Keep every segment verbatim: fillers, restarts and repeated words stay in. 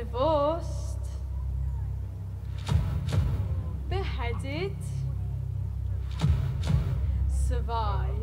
divorced, beheaded, survived.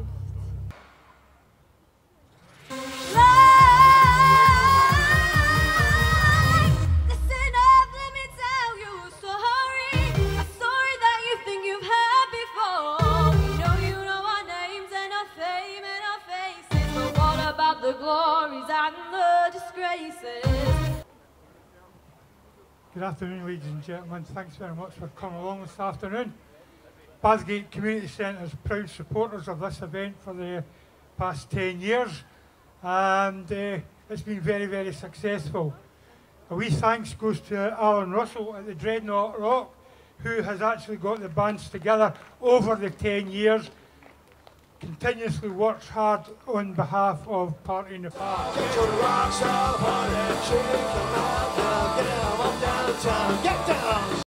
The glories and the disgraces. Good afternoon, ladies and gentlemen. Thanks very much for coming along this afternoon. Bathgate Community Centre is proud supporters of this event for the past ten years, and uh, it's been very, very successful. A wee thanks goes to Alan Russell at the Dreadnought Rock, who has actually got the bands together over the ten years. Continuously works hard on behalf of Party in the Park. Get your rocks up, honey, shake them out, down, get them up downtown, get down!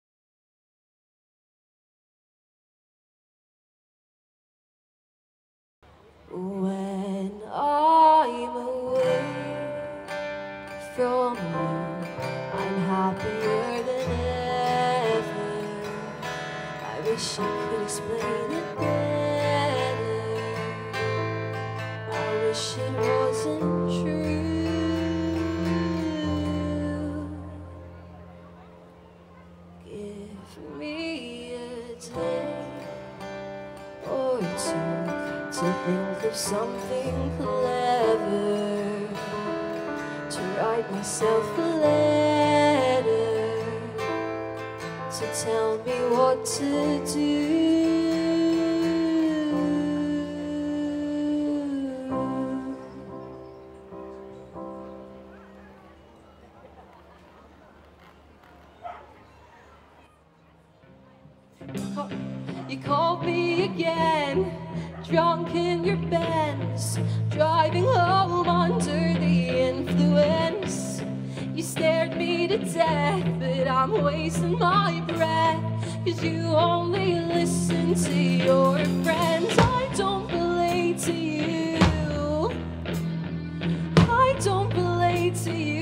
When I'm away from you, I'm happier than ever. I wish I could explain it better. I wish it wasn't true. Give me a day or two to think of something clever, to write myself a letter, to tell me what to do. You called me again, drunk in your Benz, driving home under the influence. You stared me to death, but I'm wasting my breath, 'cause you only listen to your friends. I don't relate to you, I don't relate to you.